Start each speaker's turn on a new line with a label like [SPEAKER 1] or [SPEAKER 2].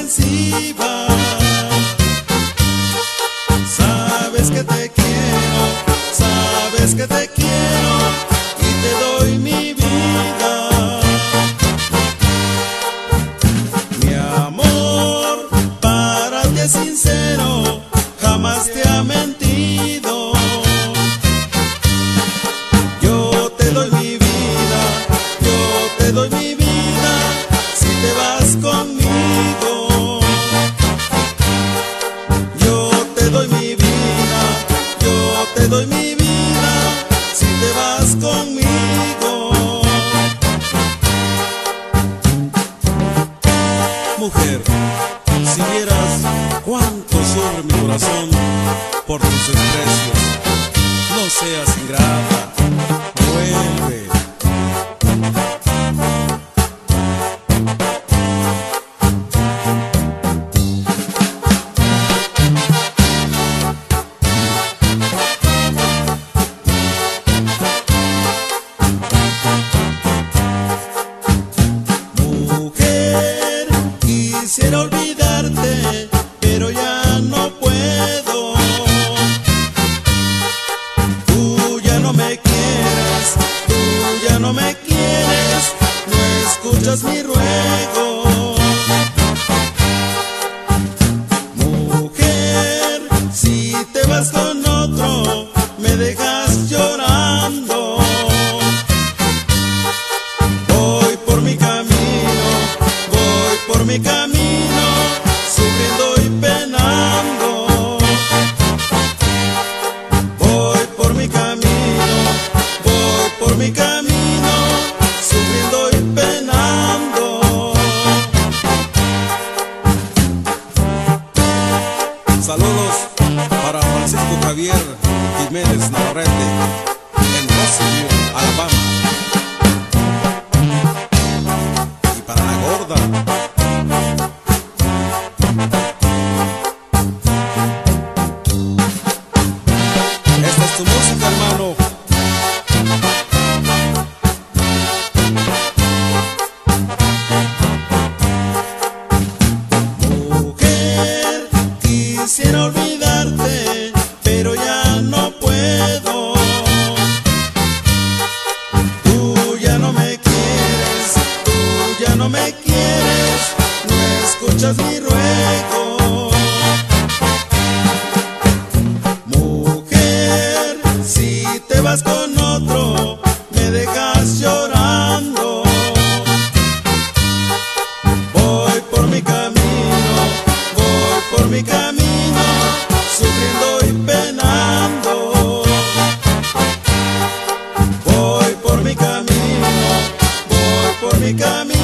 [SPEAKER 1] comprensiva. Sabes que te quiero, sabes que te quiero y te doy mi vida. Mi amor para ti es sincero, jamás te ha mentido. Yo te doy mi vida, yo te doy mi vida si te vas conmigo. Yo te doy mi vida, yo te doy mi vida si te vas conmigo. Mujer, si vieras cuánto sufre mi corazón por tus desprecios, no seas ingrata, vuelve. Mujer, quisiera olvidarte, pero ya no puedo. Tú ya no me quieres, tú ya no me quieres, no escuchas mi ruego. Mujer, si te vas con otro, me dejas llorando. Voy por mi camino, voy por mi camino, sufriendo y penando. Voy por mi camino, voy por mi camino, sufriendo y penando. Saludos para Francisco Javier Jiménez Navarrete en Roseville, Alabama. Y para la gorda, esta es tu música, hermano. Mujer, quisiera olvidarte, pero ya no puedo. Tú ya no me quieres, tú ya no me quieres, no escuchas mi ruego. Mujer, si te vas con otro, me dejas llorando. Voy por mi camino, voy por mi camino, sufriendo y penando. Voy por mi camino, voy por mi camino.